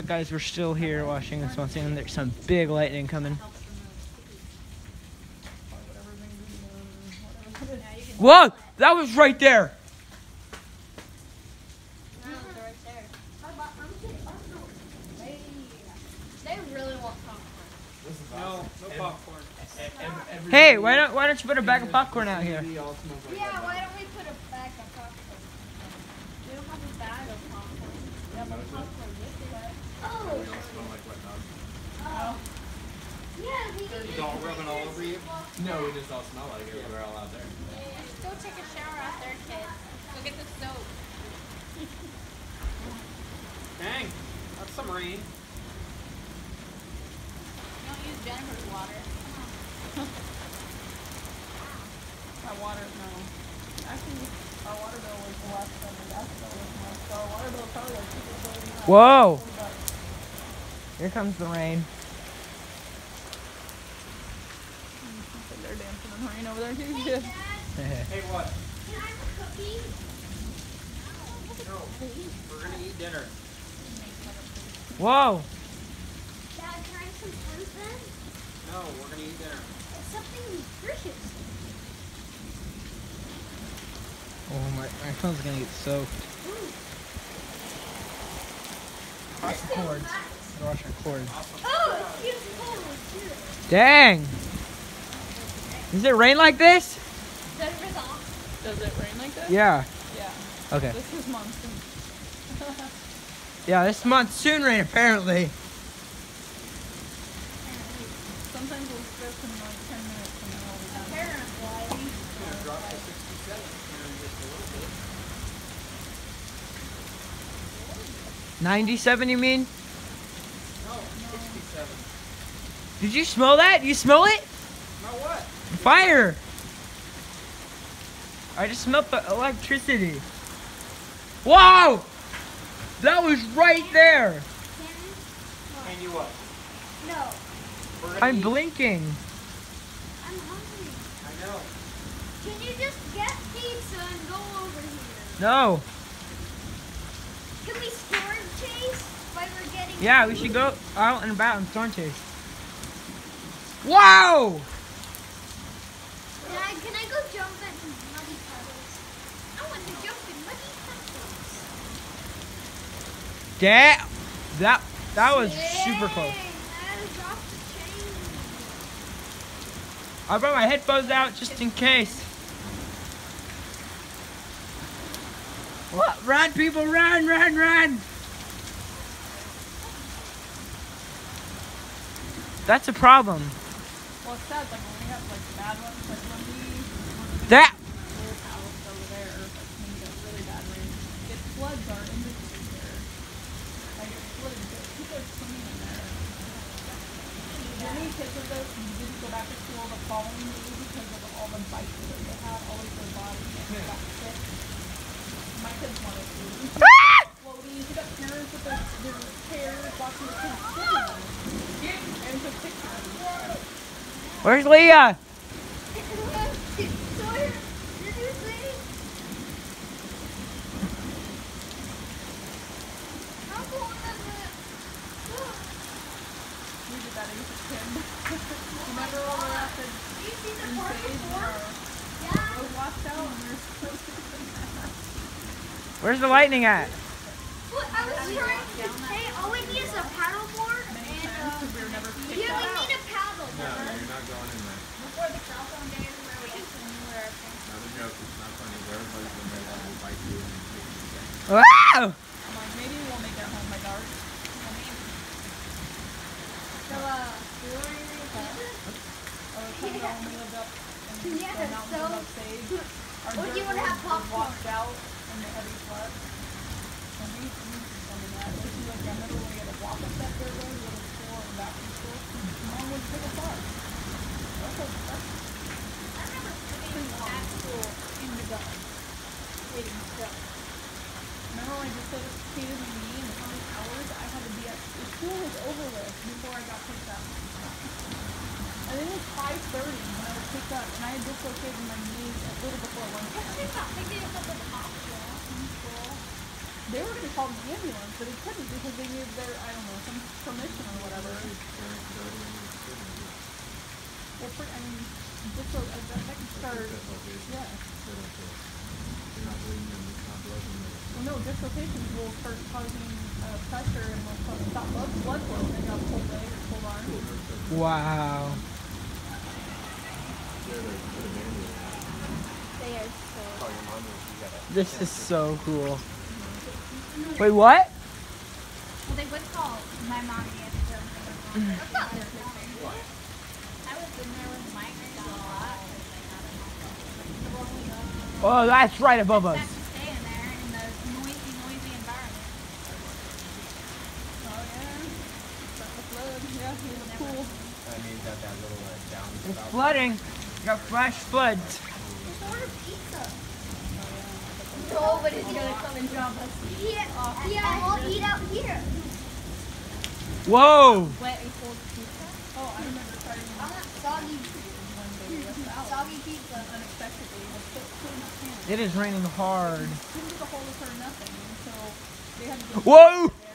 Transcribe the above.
Guys, we're still here watching this one thing, and there's some big lightning coming. Whoa! That was right there! They really want popcorn. No popcorn. Hey, why don't you put a bag of popcorn out here? Yeah, why don't we put a bag of popcorn? We don't have a bag of popcorn. We have a popcorn with it. Oh. Yeah, we did. It's all rubbing all over you? No, we just all smell like it. We're all out there. Go take a shower out there, kids. Go get the soap. Dang, that's some rain. Don't use Jennifer's water. My water, no. Actually, our water bill was the last time the gas bill was much. So our water bill is probably like $2.49. Whoa! Here comes the rain. They're dancing in the rain over there too. Hey, Dad. Hey, what? Can I have a cookie? No, we're gonna eat dinner. Whoa! Dad, can I have some fruit then? No, we're gonna eat dinner. It's something nutritious. Oh, my phone's gonna get soaked. Watch the cords. Watch our cords. Oh, it's beautiful. Dang! Does it rain like this? Jennifer's off. Does it rain like this? Yeah. Yeah. Okay. This is monsoon. Yeah, this monsoon rain apparently. Sometimes we'll strip in like 10 minutes and then we'll be done. Apparently. Gonna drop to 67 here in just a little bit. 97, you mean? No, 67. Did you smell that? You smell it? Now what? Fire! I just smelled the electricity. Whoa! That was right there. And you what? No. We're gonna I'm eat. blinking. I'm hungry. I know. Can you just get pizza and go over here? No. Can we storm chase while we're getting Yeah, we should go out and about and storm chase. Wow! Dad, can I go jump at muddy puddles? I want to jump in muddy puddles. Dad, that was super close. Dad, drop the chain. I brought my headphones out just in case. What? Run, people, run, run, run! That's a problem. Well, it's sad, like when we have like bad ones, like when we That. old house over there, like when we get really bad rain, it floods our industry there. Like it floods, people are swimming in there. Jenny kisses us and didn't go back to school the following day because of all the bites that they had all over their body and they got sick. My kids wanted to. Floaties, you got parents with their hair watching the kids swimming and took pictures. Where's Leah? Sawyer, did you see? I'm going to We did that as a kid. Remember when we were at the Do you see the in park Sage before? and Yeah. our road washed out and we were supposed to do that? Where's the lightning at? Well, I was trying to say all we need is a paddleboard Many and times because we were never picked yeah, we up. need a paddleboard. you're not going in there. Before the cell phone days where we actually knew where our friends Not a joke. It's not funny. Everybody's gonna make that will bite you and take you to the Wow! I'm like, maybe we'll make it home by dark. So, we were in I was telling her when we lived up in Yeah, the mountains so- of Sage, our Would dirt you wanna have was popcorn? washed out in the heavy flood. And we used to come in that. This is like, I remember when we had to walk up that dirt road to go to school and back from school. Mom would pick us up. That's I remember sitting at school in the dark, waiting still. remember when I just said it's hated me and how many hours I had to be at the school was over with before I got picked up. I think it was 5:30 when I was picked up and I had dislocated my knee a little before lunchtime. They got picked up with optional in school. They were gonna call the ambulance, but they couldn't because they needed their, I don't know, some permission or whatever. Well, I mean, just so that can start, yeah. Well, no, dislocations will start causing pressure and will stop blood flow, and you'll have pulled leg or pulled arm. Wow. They are so. This is so cool. Wait, what? Well, they would call my mom yesterday. I was in there with Mike a lot. Oh, that's right above us. That's to stay in there in the noisy environment. Oh, yeah. Start with blood. Yeah, in the pool. That means that little down It's flooding. We got flash floods. Order pizza. Nobody's gonna come and drop us. Yeah, we'll eat out here. Whoa. Wet and cold pizza. Oh, I remember starting I want soggy pizza. unexpectedly. I put in my pan. It is raining hard. Couldn't get a hold of her, nothing. And so they had to go. Whoa.